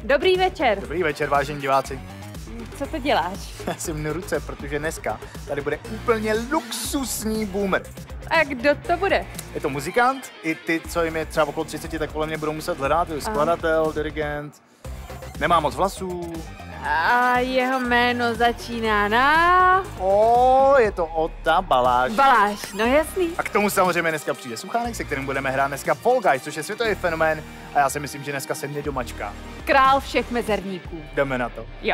Dobrý večer. Dobrý večer, vážení diváci. Co to děláš? Já si mnu ruce, protože dneska tady bude úplně luxusní boomer. A kdo to bude? Je to muzikant, i ty, co jim je třeba okolo 30, tak kolem mě budou muset hledat, je skladatel, dirigent, nemá moc vlasů. A jeho jméno začíná na... Je to Ota Baláš. Baláš, no jasný. A k tomu samozřejmě dneska přijde Suchánek, se kterým budeme hrát dneska Fall Guys, což je světový fenomén a já si myslím, že dneska se mě domačká. Král všech mezerníků. Jdeme na to. Jo.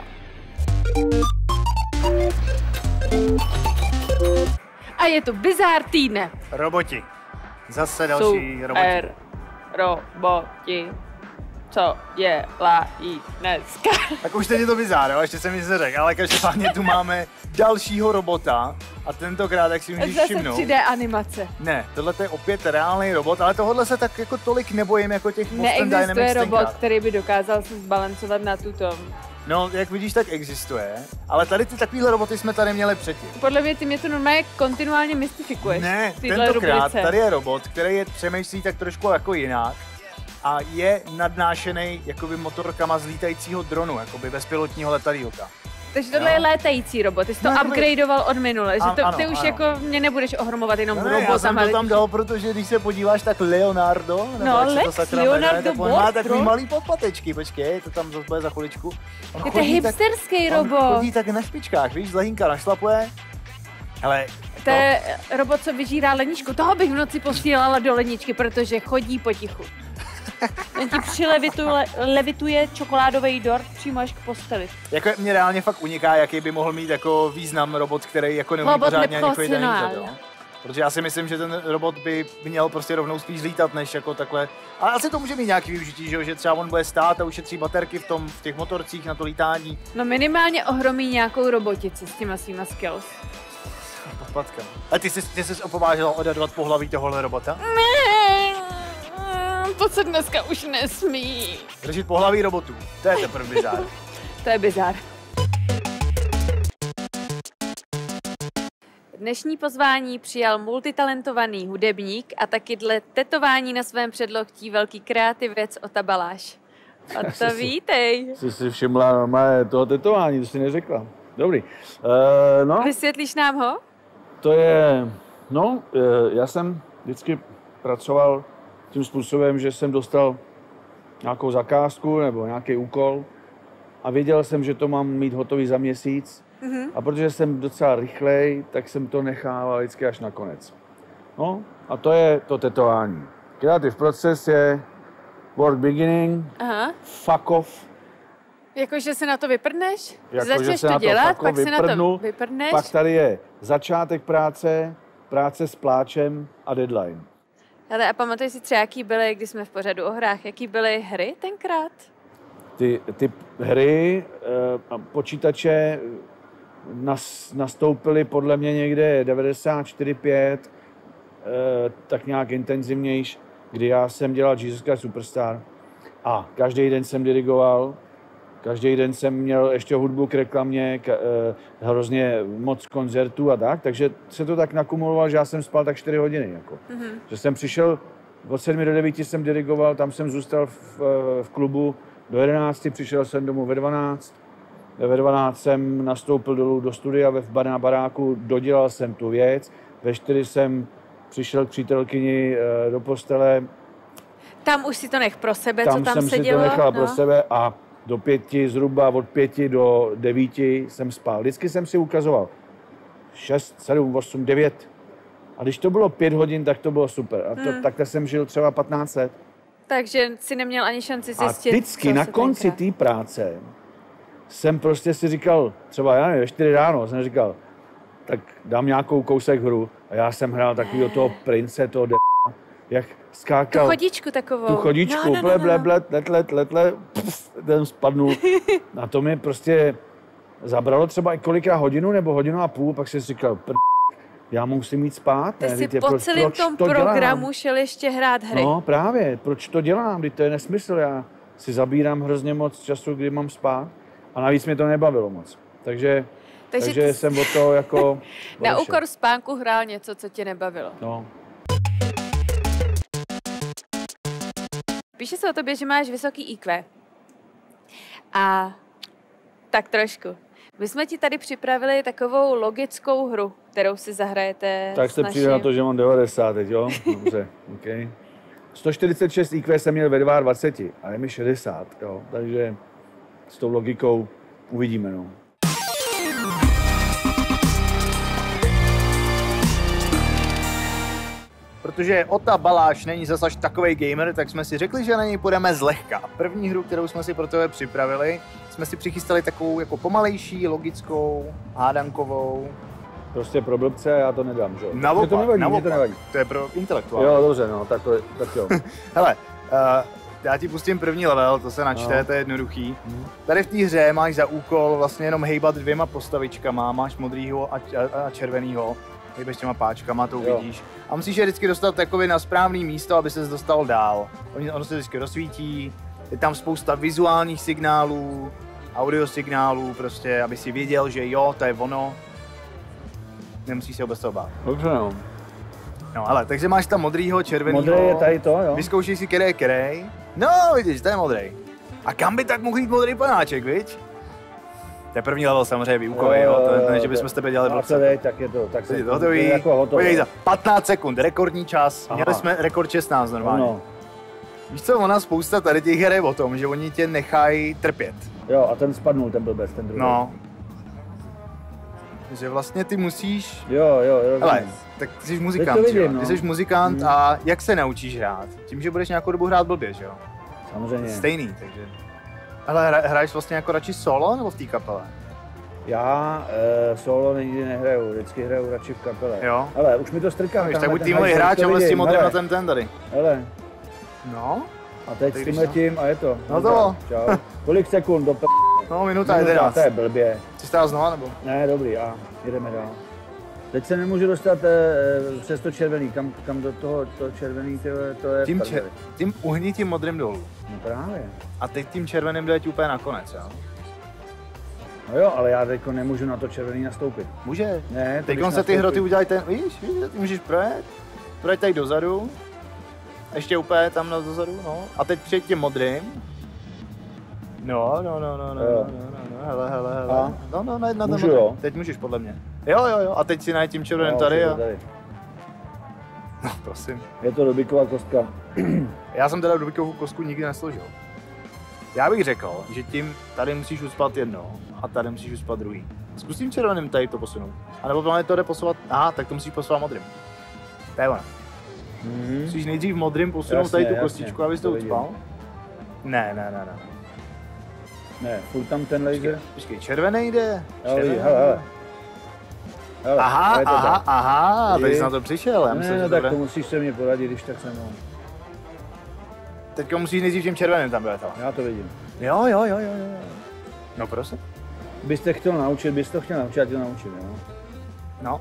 A je to bizár týdne. Roboti. Zase další roboti. Roboti. Co dělají dneska? Tak už teď je to bizár, jo? Ještě jsem nic neřekl, ale každopádně tu máme dalšího robota a tentokrát, jak si můžeš všimnout. Zase 3D animace. Ne, tohle je opět reálný robot, ale tohle se tak jako tolik nebojím jako těch Boston Dynamics Neexistuje robot, tenkrát. který by dokázal se zbalancovat na tuto. No, jak vidíš, tak existuje, ale tady ty takovýhle roboty jsme tady měli předtím. Podle mě ty mě to normálně kontinuálně mystifikuješ. Ne, Tyhle tentokrát rubrice. tady je robot, který je přemýšlí tak trošku jako jinak a je nadnášený jakoby motorkama z lítajícího dronu, jakoby bezpilotního letadýlka. Takže tohle je létající robot, ty jsi to upgradeoval od minule, že to, ty už ano. jako mě nebudeš ohromovat jenom Ne, já jsem robotama. to tam dal, protože když se podíváš, tak Leonardo, nebo jak se to Lex, sakra Leonardo jmenuje, tak on má Bord, takový bro. malý podpatečky, počkej, to tam zase bude za chviličku. Je to hipsterský robot. On chodí tak na špičkách, víš, z lehínka našlapuje, ale... To je robot, co vyžírá ledničku. Toho bych v noci posílala do ledničky, protože chodí potichu. On ti levituje čokoládový dort přímo až k posteli. Jako mě reálně fakt uniká, jaký by mohl mít jako význam robot, který jako neumí pořádně ani chodit na jízet, jo. Protože já si myslím, že ten robot by měl prostě rovnou spíš lítat, než jako takhle. Ale asi to může mít nějaký využití, že třeba on bude stát a ušetří baterky v těch motorcích na to lítání. No minimálně ohromí nějakou robotici s těma svýma skills. Podpatka. A ty jsi opovážila odhadovat pohlaví tohohle robota? To se dneska už nesmí. Držet pohlaví robotů, to je teprve bizár. To je bizár. Dnešní pozvání přijal multitalentovaný hudebník a taky dle tetování na svém předloktí velký kreativec Ota Baláš. Oto, vítej. Jsi si všimla normálně toho tetování, to jsi neřekla. Dobrý. No, Vysvětlíš nám ho? to je, já jsem vždycky pracoval tím způsobem, že jsem dostal nějakou zakázku nebo nějaký úkol a věděl jsem, že to mám mít hotový za měsíc. A protože jsem docela rychlej, tak jsem to nechával vždycky až na konec. No a to je to tetování. Creative process je work beginning, fuck off. Jakože se na to vyprdneš? Jako, Začneš se to na dělat, fakt pak se na to vyprdnu, vyprdneš? Pak tady je začátek práce, práce s pláčem a deadline. Ale a pamatuješ si třeba, jaký byly, když jsme v pořadu o hrách, jaký byly hry tenkrát? Ty hry a počítače nastoupily podle mě někde 94-5, tak nějak intenzivnější, kdy já jsem dělal Jesus Christ Superstar a každý den jsem dirigoval, každý den jsem měl ještě hudbu k reklamě, hrozně moc koncertů a tak, takže se to tak nakumulovalo, že já jsem spal tak 4 hodiny. Jako. Že jsem přišel od 7 do 9 jsem dirigoval, tam jsem zůstal v klubu do 11, přišel jsem domů ve 12. Ve 12 jsem nastoupil dolů do studia na baráku, dodělal jsem tu věc. Ve 4 jsem přišel k přítelkyni do postele. Tam už si to nech pro sebe, Tam co tam jsem se si dělo. to nechal pro sebe a do 5, zhruba od 5 do 9 jsem spal. Vždycky jsem si ukazoval 6, 7, 8, 9. A když to bylo 5 hodin, tak to bylo super. A takhle jsem žil třeba 15 let. Takže si neměl ani šanci zjistit, A vždycky na konci té práce jsem prostě si říkal, třeba já nevím, ve 4 ráno jsem říkal, tak dám nějakou kousek hru. A já jsem hrál takovýho toho prince, toho jak skákal. Tu chodičku takovou. Tu chodičku, letle, ten spadnul. A to mi prostě zabralo třeba i kolikrát hodinu nebo hodinu a půl, pak jsem si říkal, já musím jít spát. Ty jsi po celém tom programu šel ještě hrát hry. No právě, proč to dělám, když to je nesmysl, já si zabírám hrozně moc času, kdy mám spát a navíc mě to nebavilo moc. Takže jsem od toho jako... Na úkor spánku hrál něco, co tě nebavilo. No. Píše se o tobě, že máš vysoký IQ. A tak trošku. My jsme ti tady připravili takovou logickou hru, kterou si zahrajete. Tak jste přijde na to, že mám 90 teď, jo? Dobře, OK. 146 IQ jsem měl ve 22 a je mi 60, jo? Takže s tou logikou uvidíme, no. Protože Ota Baláš není zas až takovej gamer, tak jsme si řekli, že na něj půjdeme zlehka. První hru, kterou jsme si pro tebe připravili, jsme si přichystali takovou jako pomalejší, logickou, hádankovou. Prostě pro blbce já to nedám, že jo? Naopak, to nevadí. To je pro intelektuály. Jo, dobře, no, tak jo. Hele, já ti pustím první level, to se načte, to je jednoduchý. Tady v té hře máš za úkol vlastně jenom hejbat 2 postavičkama, máš modrýho a červenýho. Hejbeš těma páčkama, to uvidíš. A musíš je vždycky dostat takový na správný místo, aby ses dostal dál. Ono se vždycky rozsvítí, je tam spousta vizuálních signálů, audio signálů, prostě, aby si věděl, že jo, to je ono. Nemusíš se vůbec toho bát. Dobře, no. No ale, takže máš tam modrýho, červenýho. Modrý je tady to, jo? Vyzkoušej si, který je který. No, vidíš, to je modrý. A kam by tak mohl jít modrý panáček, viď? To je první level samozřejmě výukový, jo. To ne, že bychom s tebe dělali blbce. Tak je to, tak se to hotový. Jako Podívej za 15 sekund, rekordní čas. Aha. Měli jsme rekord 16 normálně. No. Víš co, ona spousta tady těch her je o tom, že oni tě nechají trpět. Jo, a ten spadnul, ten blbec, ten druhý. No. Že vlastně ty musíš... Jo. Hele, tak ty jsi muzikant, vidím, no. Ty jsi muzikant a jak se naučíš hrát? Tím, že budeš nějakou dobu hrát blbě, že jo? Samozřejmě. Stejný, takže... Ale hraješ vlastně jako radši solo nebo v té kapele? Já solo nikdy nehraju, vždycky hraju radši v kapele. Jo? Ale už mi to strká. Tak buď týmový hráč a s tím modrým na ten tady. Hele. No? A teď s tímhletím a je to. No to. Čau. Kolik sekund do No, minuta 11. To je blbě. Jsi stál znova nebo? Ne, dobrý, a jdeme dál. Teď se nemůžu dostat přes to červený, kam do toho červený, to je tím uhni tím modrým dolů. No právě. A teď tím červeným jde úplně nakonec, jo? No jo, ale já teďko nemůžu na to červený nastoupit. Může. Ne, teďko se ty hroty udělají ten, víš, ty můžeš projet tady dozadu, ještě úplně tam dozadu, no. A teď přijď tím modrým. No, hele. No, na můžu, jo? Teď můžeš podle mě. Jo, a teď si najít tím červeným tady a... No, prosím. Je to Rubiková kostka. Já jsem teda Rubikovou kostku nikdy nesložil. Já bych řekl, že tím tady musíš uspat jedno a tady musíš uspat druhý. Zkus tím červeným tady to posunout. A nebo vlastně to jde posouvat, aha, tak to musíš posouvat modrým. To je ono. Musíš nejdřív modrým posunout tady tu kostičku, abys to ucpal. Ne. Ne, furt tam ten laser. Počkej, červený jde. Hele. Aha, teď jsi na to přišel. Ne, tak to musíš se mě poradit, když tak se mnou. Teďka musíš nejdřív tím červeným tam být. Já to vidím. Jo. No prosím. Byste chtěl naučit, já tě naučím, jo? No.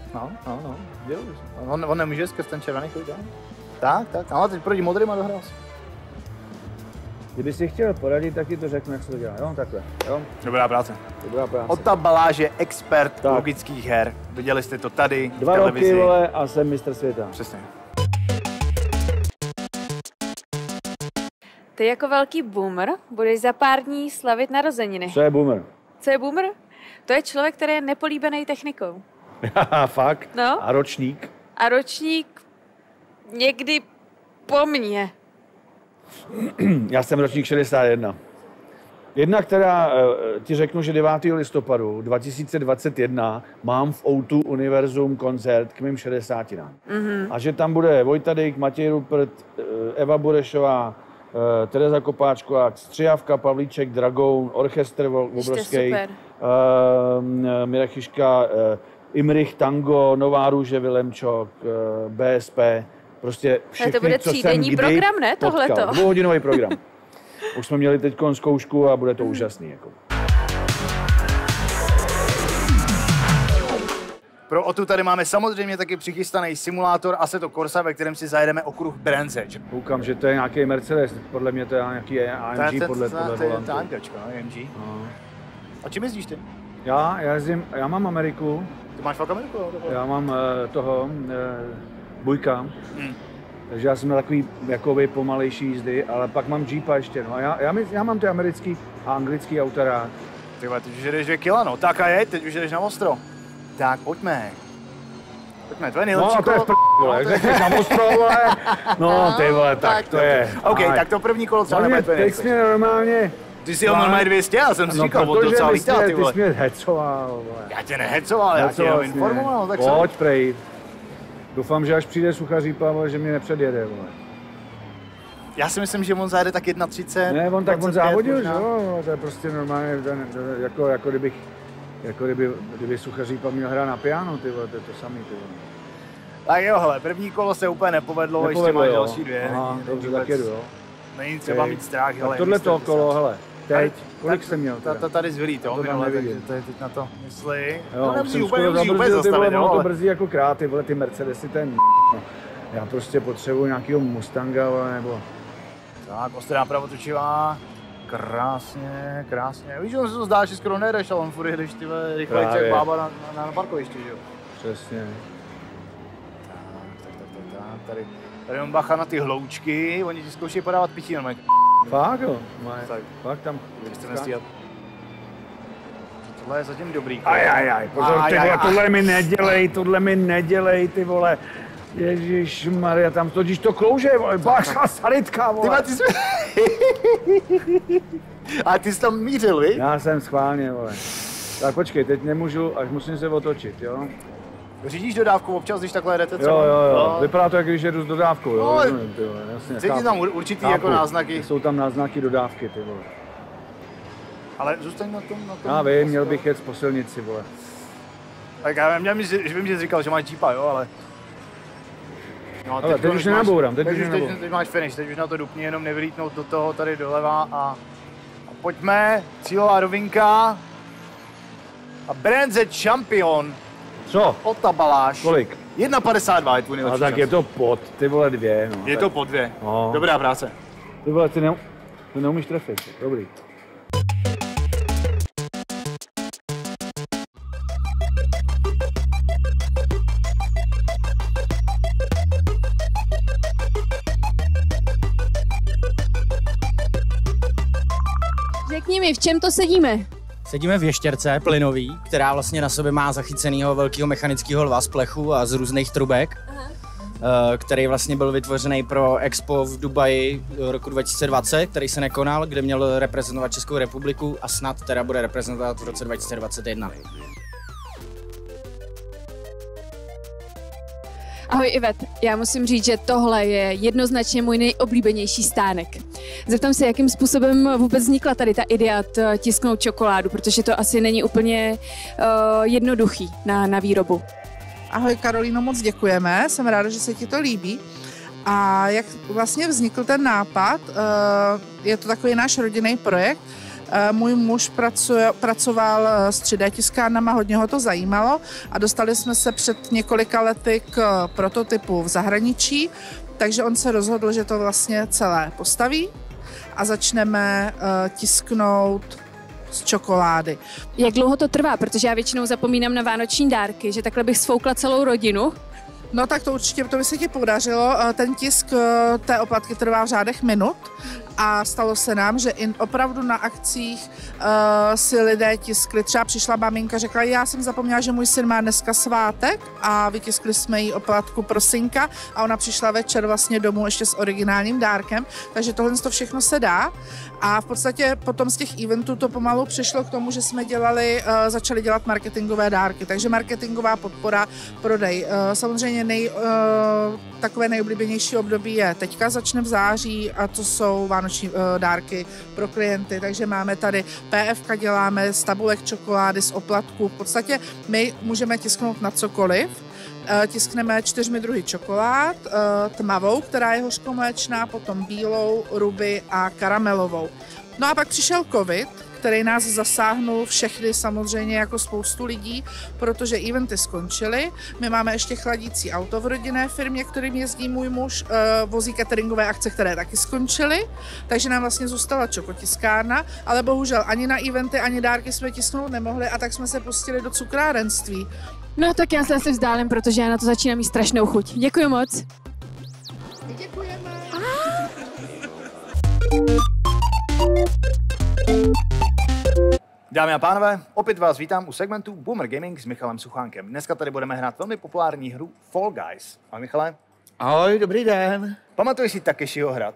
On nemůže skrz ten červený chodit, tak. Ale teď proti modrým a dohrál si. Kdyby si chtěl poradit, tak ti to řeknu, jak se to dělá, jo? Takhle, jo? Dobrá práce. Ota Baláž je expert logických her. Viděli jste to tady, 2 v televizi. roky, vole, a jsem mistr světa. Přesně. Ty jako velký boomer budeš za pár dní slavit narozeniny. Co je boomer? Co je boomer? To je člověk, který je nepolíbený technikou. Fakt? No. A ročník? A ročník někdy po mně. Já jsem ročník 61. Jedna, která ti řeknu, že 9. listopadu 2021 mám v O2 Univerzum koncert k mým 60. A že tam bude Vojta Dyk, Matěj Rupert, Eva Burešová, Tereza Kopáčková, Střijavka, Pavlíček, Dragoun, orchestr obrovský, Mirek Chyška, Imrich Tango, Nová růže, Vilemčok, BSP, prostě všechny, to bude třídenní program, ne, tohleto? 2hodinový program. Už jsme měli teď zkoušku a bude to úžasný. Jako. Pro Otu tady máme samozřejmě taky přichystaný simulátor Assetto Corsa, ve kterém si zajedeme okruh Brands Hatch. Koukám, že to je nějaký Mercedes, podle mě to je nějaký AMG podle volantu. To je AMGčko, no, AMG. A čím jezdíš ty? Já mám Ameriku. Ty máš fakt Ameriku? Já mám Bujka. Takže já jsem na takový jakoby pomalejší jízdy, ale pak mám Jeepa ještě, no. A já mám ty americký a anglický auta rád. Tyhle, teď už jdeš 2 kila, no. Tak a teď už jdeš na ostro. Tak, pojďme. Pojďme, to je nejlepší no, to je vole, řekneš na ostro, vole. No, ty vole, tak to je. OK, tak to první kolo třeba nebude teď jsi mě normálně... Ty jsi jel normálně 200, já jsem si říkal, on docela lítá, ty vole. Ty jsi mě hecoval, vole. Já tě nehecoval, já tě jenom informoval, tak pojď, prej. Doufám, že až přijde Suchá Řípa, vole, že mě nepředjede, vole. Já si myslím, že on zajede tak 1:30. Ne, on tak on závodil, že jo, to je prostě normálně, jako kdyby Suchá Řípa měl hrát na piano, ty vole, to je to samý, ty vole. Tak jo, hele, první kolo se úplně nepovedlo, ještě máš další 2. Aha, dobře, tak jedu, jo. Není třeba mít strach, hele. Tohle toho kolo, hele, teď, kolik jsi měl? Tady zvilí to minule, takže to je teď na to mysli. Jo, nemusí úplně zastavit, jo, ale... to brzdí jako krát, ty vole, ty Mercedesy, ten já prostě potřebuji nějakýho Mustanga, vole, nebo... Tak, ostrá pravotočivá, krásně. Víš, že on se to zdá, že skoro nejdeš, ale on furt jedeš, ty vole, rychlejc jak bába na parkovišti, že jo? Přesně. Tak, tady mám bacha na ty hloučky, oni ti zkoušejí podávat pití, no Fakt jo? Fakt tam chcete nestíhat. Tohle je zatím dobrý. Pozor, ty vole, tohle mi nedělej, ty vole. Ježišmarja, tam totiž to klouže, vole, bacha, sanitka, vole. Ty jsi... A ty jsi tam mířil, vi? Já jsem schválně, vole. Tak počkej, teď nemůžu, až musím se otočit, jo? Řídíš dodávku občas, když takhle jdete třeba? Jo. No. Vypadá to, jak když jedu s dodávkou, jo? No, jasně, cítím tam určitý jako náznaky. Jsou tam náznaky dodávky, ty vole. Ale zůstaň na tom. Já vím, měl bych jet po silnici, vole. Tak já vím, že jsi říkal, že máš Jeepa, jo, ale... No, ale teď už nenabourám, teď máš finish, teď už na to dupni, jenom nevylítnout do toho tady doleva a pojďme, cílová rovinka. A Brandze Champion. Co? Otabaláš. Kolik? 1,52 je tvůj nejlepší tak čas. Je to pod, ty vole 2, no. Je to pod 2. No. Dobrá práce. Ty vole, ty neumíš trefit, dobrý. Řekni mi, v čem to sedíme? Sedíme v ještěrce plynový, která vlastně na sobě má zachycenýho velkého mechanického lva z plechu a z různých trubek, který vlastně byl vytvořený pro Expo v Dubaji roku 2020, který se nekonal, kde měl reprezentovat Českou republiku a snad teda bude reprezentovat v roce 2021. Ahoj Ivet, já musím říct, že tohle je jednoznačně můj nejoblíbenější stánek. Zeptám se, jakým způsobem vůbec vznikla tady ta idea tisknout čokoládu, protože to asi není úplně jednoduchý na výrobu. Ahoj Karolíno, moc děkujeme, jsem ráda, že se ti to líbí. A jak vlastně vznikl ten nápad, je to takový náš rodinný projekt. Můj muž pracoval s 3D tiskárnama, hodně ho to zajímalo a dostali jsme se před několika lety k prototypu v zahraničí, takže on se rozhodl, že to vlastně celé postaví a začneme tisknout z čokolády. Jak dlouho to trvá? Protože já většinou zapomínám na vánoční dárky, že takhle bych sfoukla celou rodinu. No tak to určitě, to by se ti podařilo. Ten tisk té oplatky trvá v řádech minut a stalo se nám, že opravdu na akcích si lidé tiskli. Třeba přišla maminka, řekla, já jsem zapomněla, že můj syn má dneska svátek a vytiskli jsme jí oplatku pro synka a ona přišla večer vlastně domů ještě s originálním dárkem, takže tohle to všechno se dá. A v podstatě potom z těch eventů to pomalu přišlo k tomu, že jsme začali dělat marketingové dárky, takže marketingová podpora, prodej. Samozřejmě takové nejoblíbenější období je teďka, začne v září a to jsou vánoční dárky pro klienty, takže máme tady PFka, děláme z tabulek čokolády, z oplatků, v podstatě my můžeme tisknout na cokoliv. Tiskneme 4 druhy čokolád, tmavou, která je hořkomléčná, potom bílou, ruby a karamelovou. No a pak přišel covid, který nás zasáhnul všechny samozřejmě jako spoustu lidí, protože eventy skončily. My máme ještě chladící auto v rodinné firmě, kterým jezdí můj muž, vozí cateringové akce, které taky skončily, takže nám vlastně zůstala čokotiskárna, ale bohužel ani na eventy, ani dárky jsme tisknout nemohli a tak jsme se pustili do cukrárenství. No tak já se asi vzdálím, protože já na to začínám mít strašnou chuť. Děkuji moc. Děkujeme. Dámy a pánové, opět vás vítám u segmentu Boomer Gaming s Michalem Suchánkem. Dneska tady budeme hrát velmi populární hru Fall Guys. Ahoj Michale. Ahoj, dobrý den. Pamatuješ si Takeshiho hrad?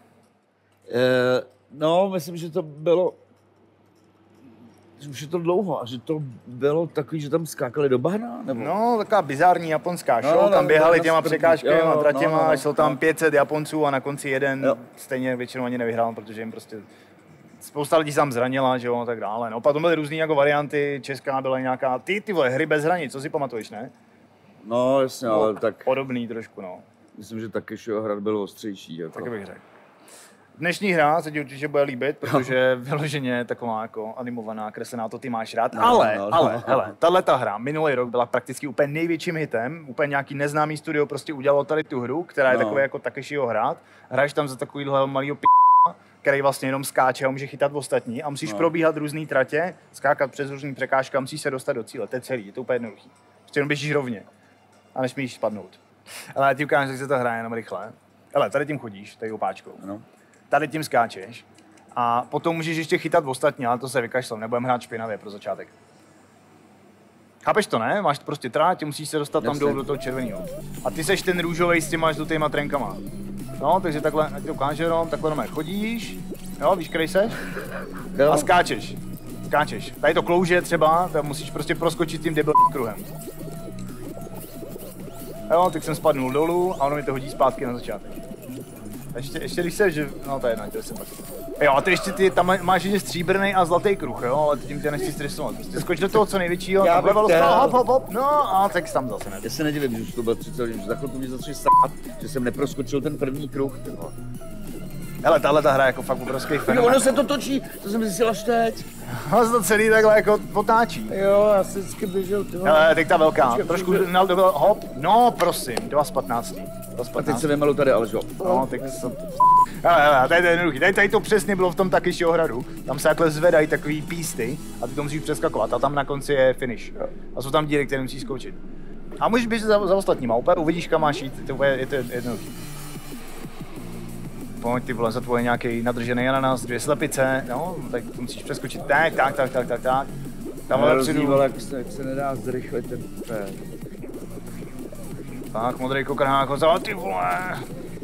No, myslím, že to bylo... Už je to dlouho a že to bylo takový, že tam skákali do bahna? Nebo? No, taková bizární japonská show, tam běhali těma překážkami a tratěma, šlo tam 500 Japonců a na konci jeden stejně většinou ani nevyhrál, protože jim prostě spousta lidí tam zranila, že jo, a tak dále. No, potom byly různý jako varianty, česká byla nějaká, ty vole, hry bez hranic, co si pamatuješ, ne? No, jasně, ale tak... Podobný trošku, no. Myslím, že Takeshiho hrad byl ostřejší. Jako. Tak bych řekl. Dnešní hra se ti určitě bude líbit, protože je vyloženě taková jako animovaná, kreslená, to ty máš rád. Ale, tato hra minulý rok byla prakticky úplně největším hitem, úplně nějaký neznámý studio prostě udělalo tady tu hru, která je takový jako Takeshiho hrad. Hraješ tam za takovýhle malýho který vlastně jenom skáče a může chytat ostatní a musíš probíhat různý tratě, skákat přes různý překážky a musíš se dostat do cíle. To je celý, je to úplně jednoduchý. Prostě jenom běžíš rovně a nesmíš spadnout. Ale já ti ukážu, jak se to hraje jenom rychle. Ale tady tím chodíš, tady opáčkou. No. Tady tím skáčeš a potom můžeš ještě chytat ostatní, ale to se vykašlem, nebudeme hrát špinavě pro začátek. Chápeš to, ne? Máš prostě tráť, musíš se dostat tam dolů do toho červeného. A ty seš ten růžovej s těma žlutýma trenkama. No, takže takhle, ať to ukážu jenom, takhle normálně chodíš, jo, víš, který seš? A skáčeš. Skáčeš. Tady to klouže třeba, tam musíš prostě proskočit tím debilním kruhem. Jo, tak jsem spadnul dolů a ono mi to hodí zpátky na začátek. Ještě když se, že... No to je jedno, to jsem pak. Jo, a ty ještě ty, tam máš ještě stříbrný a zlatý kruh, jo, ale tím tě nechci stresovat. Prostě skoč do toho co největšího, tam vlevo dostal, hop, no a tak tam zase ne. Já se nedivím, že už to bylo 30, že za chvilku mě začne stát, že jsem neproskočil ten první kruh. Hele, tahle ta hra je jako fakt obrovský fenomén. Ono se to točí, to jsem zjistil až teď. Ono se to celý takhle jako otáčí. Jo, já jsem vždycky běžel, ty hele, teď ta velká, trošku hop, no prosím, 2 z 15. A teď se vymalu tady, ale jo. No, tak jsem... Hele, tady to je jednoduchý, tady to přesně bylo v tom Takeshiho hradu. Tam se takhle zvedají takový písty a ty to musíš přeskakovat a tam na konci je finish. A jsou tam díry, které musíš skočit. A můžeš běžet za ostatníma, úplně uvidíš, kam máš jít, je to jednoduchý. Pojď ty vole, za tvoje nějaký nadržený ananas, 2 slepice, no, tak to musíš přeskočit, tak. Tamhle vpředu. Jak se nedá zrychlit ten pé. Tak, modrý kokrhák, ty vole.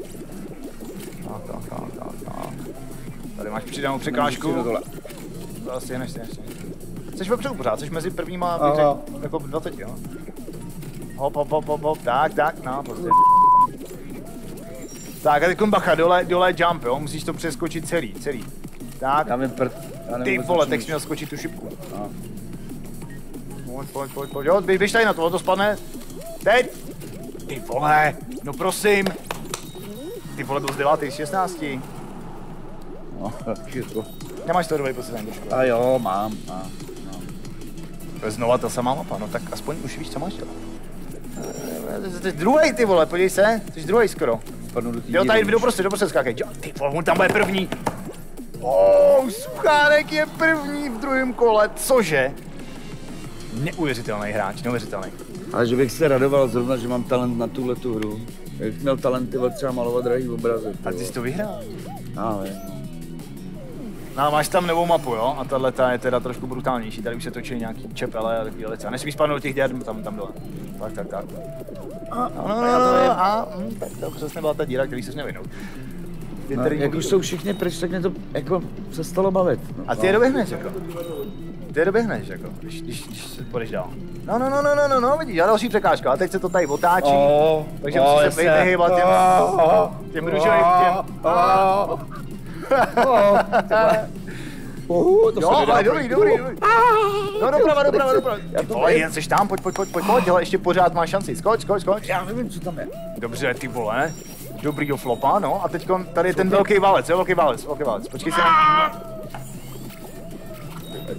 Tak. Tady máš přidanou překážku. To asi nešti. Jseš vepředu pořád, jseš mezi prvníma, bych řekl, jako 20, jo. Hop, tak, no, prostě. Tak a teď bacha, dole jump, jo, musíš to přeskočit celý. Tak, ty vole, teď jsi měl skočit tu šipku. Pojď, jo, běž tady na to spadne. Teď! Ty vole, no prosím. Ty vole, byl z 9, z 16. No, nemáš to dobrý poslední trošku. A jo, mám. To je znova ta samá mapa, no tak aspoň už víš, co máš dělat. Jsi druhej, ty vole, podívej se, jsi druhej skoro. Jo, tady doprostřed skákej. Ty vole, on tam bude první. Suchánek je první v druhém kole, cože? Neuvěřitelný hráč, neuvěřitelný. Ale že bych se radoval zrovna, že mám talent na tuhletu hru. Jak měl talent třeba malovat drahý obrazy. A ty jsi to vyhrál? No. No, máš tam novou mapu, jo? A tato je teda trošku brutálnější. Tady už se točí nějaký čepele a takové věci. A nesmíš spadnout do těch děr, tam dole. Tak. Tak to přesně byla ta díra, který se nevyhnout. Jak už jsou všichni pryč, tak mě to jako přestalo bavit. No. A ty je doběhneš, jako, když se půjdeš dál. No, vidíš, a další překážka, a teď se to tady otáčí, takže musíš se vyhýbat těm růžovým to jo, ale dobrý. No, doprava. Vole, jsi tam, pojď, hele, ještě pořád máš šanci, skoč. Já nevím, co tam je. Dobře, ty vole, dobrýho flopa, no, a teď tady je ten velký válec, počkej se na...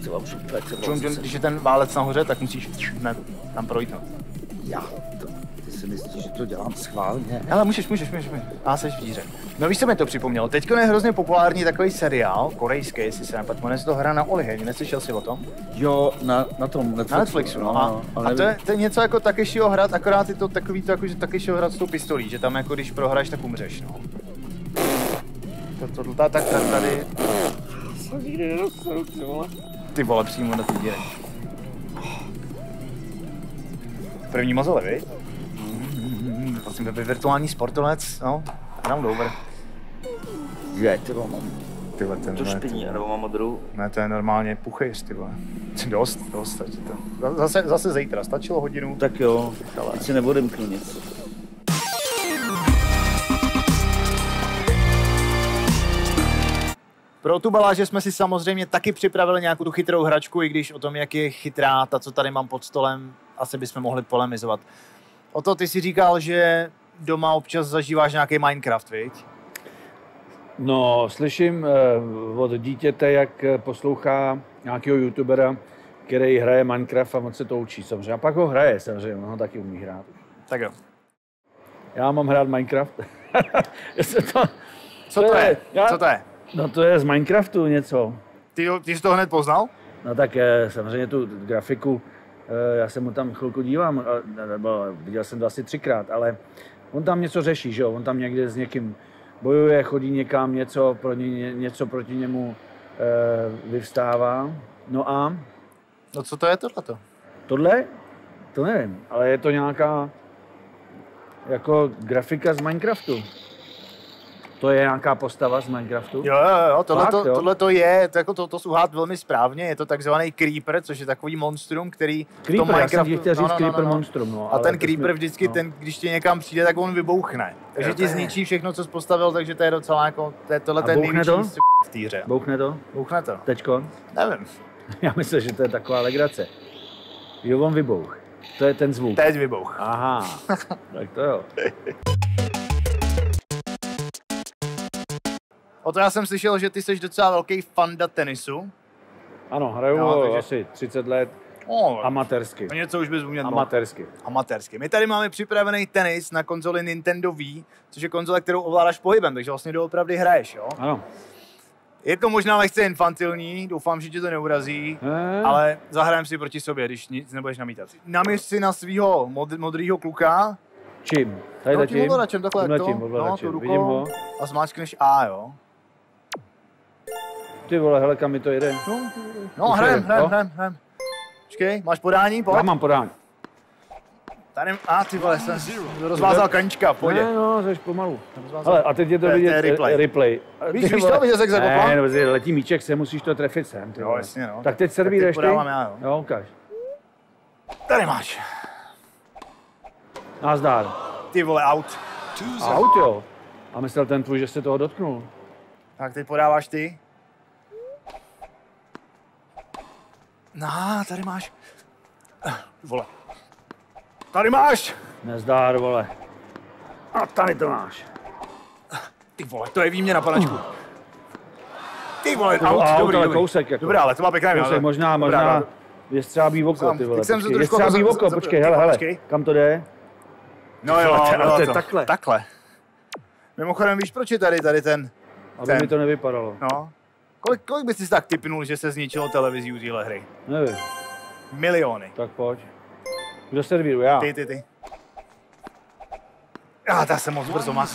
Když je ten válec nahoře, tak musíš tam projít. Ty Ty si myslíš, že to dělám schválně? Ale můžeš. A seš v díře. No víš, co mi to připomnělo? Teďko je hrozně populární takový seriál, korejský, jestli se nepad, jmenuje se to Hra na oliheň, neslyšel jsi o tom? Jo, na tom Netflixu. Na Netflixu, no. A to je něco jako Takeshiho Hrad, akorát je to takový to, jako, že Takeshiho Hrad s tou pistolí, že tam jako když prohraješ, tak umřeš, no. Tak tady... Jsem nikdy nedostal, ty vole. Ty vole, přímo na ty díry. První mozole, viď? Prosím, virtuální sportovec, no, round over. Je, ty vole, mám Tyhle, to špiní, nebo mám modrou. Ne, to je normálně puchejš, ty vole. Dost, stačí to. Zase zítra, stačilo hodinu. Tak jo, teď si neodemknu nic. Pro tu baláže jsme si samozřejmě taky připravili nějakou tu chytrou hračku, i když o tom, jak je chytrá, ta, co tady mám pod stolem, asi bychom mohli polemizovat. O to ty si říkal, že doma občas zažíváš nějaký Minecraft, viď? No, slyším od dítěte, jak poslouchá nějakého youtubera, který hraje Minecraft a on se to učí samozřejmě. A pak ho hraje samozřejmě, on ho taky umí hrát. Tak jo. Já mám hrát Minecraft. Co to je? Co to je? No to je z Minecraftu něco. Ty jsi to hned poznal? No tak samozřejmě tu grafiku, já se mu tam chvilku dívám, nebo viděl jsem to asi 3krát, ale on tam něco řeší, že jo? On tam někde s někým bojuje, chodí někam, něco proti němu vyvstává. No a? No co to je tohleto? Tohle? To nevím, ale je to nějaká jako grafika z Minecraftu. To je nějaká postava z Minecraftu? Jo, tohle to je, to jsou hát velmi správně, je to takzvaný Creeper, což je takový monstrum, který Creeper, v tom Minecraftu... Já jsem chtěl říct Creeper monstrum, no. A ten Creeper vždycky, když ti někam přijde, tak on vybouchne. Takže ti zničí všechno, co jsi postavil, takže to je docela jako, tohle je největší v té hře. Bouchne to? Bouchne to. Teďko? Nevím. Já myslím, že to je taková legrace. Jo, on vybouch. To je ten zvuk. Teď vybouch. Aha, tak to jo. O to já jsem slyšel, že ty jsi docela velký fanda tenisu. Ano, hraju asi 30 let. Amatérsky. Něco už bys uměl. Amatérsky. My tady máme připravený tenis na konzoli Nintendo Wii, což je konzole, kterou ovládáš pohybem, takže vlastně doopravdy hraješ, jo? Ano. Je to možná lehce infantilní, doufám, že tě to neurazí, ale zahrajeme si proti sobě, když nic nebudeš namítat. Naměř si na svýho modrýho kluka. Čím? Tady tím ovladačem, takhle jak to. No, tu rukou. A zmáčkneš A, jo? Ty vole, hele, kam mi to jede? No, hrajem. Počkej, máš podání, pojď. Já mám podání. Tady, ty vole, jsem rozvázal kanička, pojď. Ne, no, jsi pomalu. Ale a teď je to vidět replay. Víš to, viděl jsi, jak zakopal? Ne, no, letí míček sem, musíš to trefit sem. Jo, jasně, no. Tak teď servíruješ ty? Já, jo. Jo, ukáž. Tady máš. Nazdar. Ty vole, out. Out, jo. A myslel ten tvůj, že se toho dotknul. Tak teď podáváš ty. No, tady máš. Vole. Tady máš! Nezdár, vole. A tady to máš. Ty vole, to je výměna, panačku. Ty vole, out, dobrý. Kousek jako. Dobrá, ale to má pěkné. Kousek, možná věstřábí oko, ty vole. Věstřábí oko, počkej, hele, kam to jde? No jo, to je takhle. Takhle. Mimochodem, víš, proč je tady ten... Aby mi to nevypadalo. No. Kolik bys si tak tipnul, že se zničilo televizí u téhle hry? Nevím. Miliony. Tak pojď. Kdo servíruje? Já. Ty. Ta jsem moc brzo má.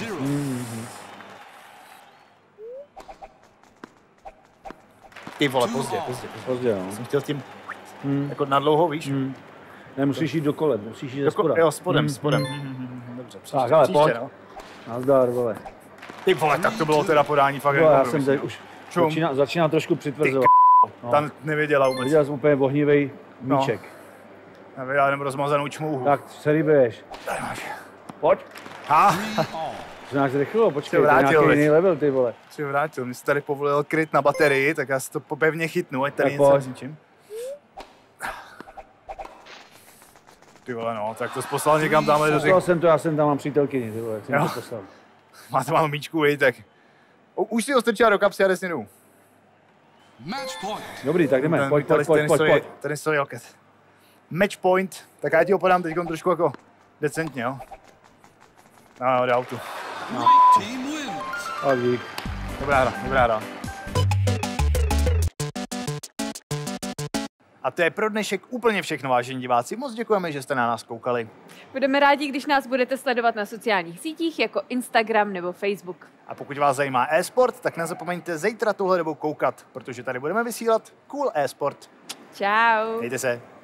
Ty vole, pozdě, no. Jsem chtěl tím jako nadlouho, víš? Ne, musíš jít do kole, musíš jít ze spoda. Jo, spodem. Dobře, tak, ale pojď. No. Nazdar, vole. Ty vole, tak to bylo teda podání fakt. Já jsem tady už začíná trošku přitvrzovat. Tam nevěděla vůbec. Viděl jsem úplně vohnivej míček. Já jenom rozmazanou čmouhu. Tak, servíruješ. Tady máš. Pojď. Znáš rychlo, počkej, to je nějaký jiný level, ty vole. Jsi vrátil, mi jsi tady povolil kryt na baterii, tak já si to pevně chytnu, ať tady něco nezničím. Ty vole, no, tak to jsi poslal někam tamhle do řek. Poslal jsem to, já jsem tam mám přítelkyni, ty vole, jsem to poslal. Máte mám míčku, viď, tak. Už si ho strčila do kapsy a jde si jdu. Dobrý, tak jdeme, pojď. Tady stojí loket. Match point, tak já ti ho podám teď trošku jako decentně, jo. No, do autu. No. Dík. Dobrá hra. A to je pro dnešek úplně všechno, vážení diváci. Moc děkujeme, že jste na nás koukali. Budeme rádi, když nás budete sledovat na sociálních sítích jako Instagram nebo Facebook. A pokud vás zajímá e-sport, tak nezapomeňte zítra tuhle dobou koukat, protože tady budeme vysílat Cool e-sport. Čau. Mějte se.